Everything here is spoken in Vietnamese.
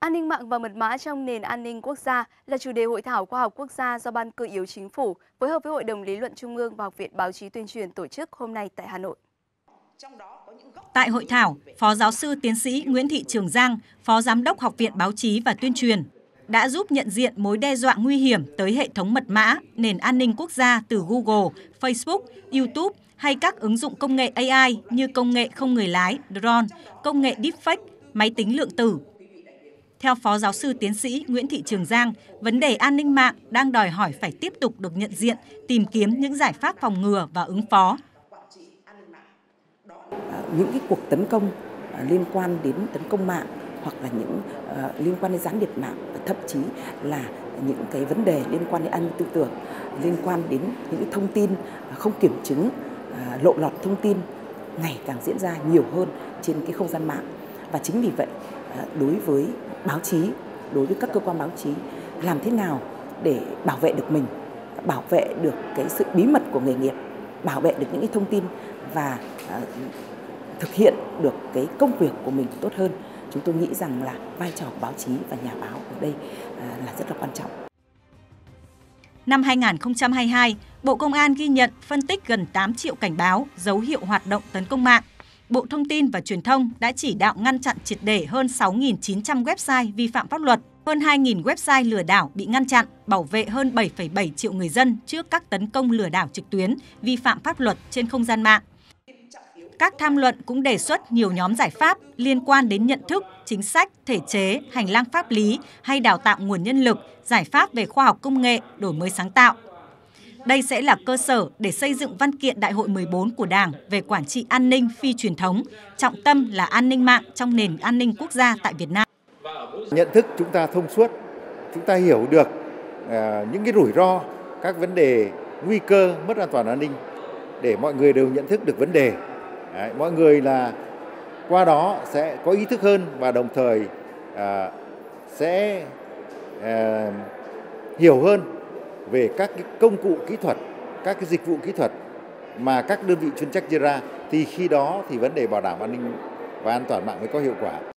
An ninh mạng và mật mã trong nền an ninh quốc gia là chủ đề hội thảo khoa học quốc gia do Ban Cơ yếu Chính phủ phối hợp với Hội đồng Lý luận Trung ương và Học viện Báo chí Tuyên truyền tổ chức hôm nay tại Hà Nội. Tại hội thảo, Phó giáo sư tiến sĩ Nguyễn Thị Trường Giang, Phó Giám đốc Học viện Báo chí và Tuyên truyền, đã giúp nhận diện mối đe dọa nguy hiểm tới hệ thống mật mã, nền an ninh quốc gia từ Google, Facebook, YouTube hay các ứng dụng công nghệ AI như công nghệ không người lái, drone, công nghệ deepfake, máy tính lượng tử. Theo Phó giáo sư tiến sĩ Nguyễn Thị Trường Giang, vấn đề an ninh mạng đang đòi hỏi phải tiếp tục được nhận diện, tìm kiếm những giải pháp phòng ngừa và ứng phó. Những cái cuộc tấn công liên quan đến tấn công mạng hoặc là những liên quan đến gián điệp mạng, thậm chí là những cái vấn đề liên quan đến an ninh tư tưởng, liên quan đến những cái thông tin không kiểm chứng, lộ lọt thông tin ngày càng diễn ra nhiều hơn trên cái không gian mạng. Và chính vì vậy, đối với báo chí, đối với các cơ quan báo chí, làm thế nào để bảo vệ được mình, bảo vệ được cái sự bí mật của nghề nghiệp, bảo vệ được những cái thông tin và thực hiện được cái công việc của mình tốt hơn. Chúng tôi nghĩ rằng là vai trò của báo chí và nhà báo ở đây là rất là quan trọng. Năm 2022, Bộ Công an ghi nhận phân tích gần 8 triệu cảnh báo, dấu hiệu hoạt động tấn công mạng. Bộ Thông tin và Truyền thông đã chỉ đạo ngăn chặn triệt để hơn 6.900 website vi phạm pháp luật, hơn 2.000 website lừa đảo bị ngăn chặn, bảo vệ hơn 7,7 triệu người dân trước các tấn công lừa đảo trực tuyến, vi phạm pháp luật trên không gian mạng. Các tham luận cũng đề xuất nhiều nhóm giải pháp liên quan đến nhận thức, chính sách, thể chế, hành lang pháp lý hay đào tạo nguồn nhân lực, giải pháp về khoa học công nghệ, đổi mới sáng tạo. Đây sẽ là cơ sở để xây dựng văn kiện Đại hội 14 của Đảng về quản trị an ninh phi truyền thống, trọng tâm là an ninh mạng trong nền an ninh quốc gia tại Việt Nam. Nhận thức chúng ta thông suốt, chúng ta hiểu được những cái rủi ro, các vấn đề nguy cơ mất an toàn an ninh để mọi người đều nhận thức được vấn đề. Mọi người là qua đó sẽ có ý thức hơn và đồng thời sẽ hiểu hơn về các cái công cụ kỹ thuật, các cái dịch vụ kỹ thuật mà các đơn vị chuyên trách đưa ra, thì khi đó thì vấn đề bảo đảm an ninh và an toàn mạng mới có hiệu quả.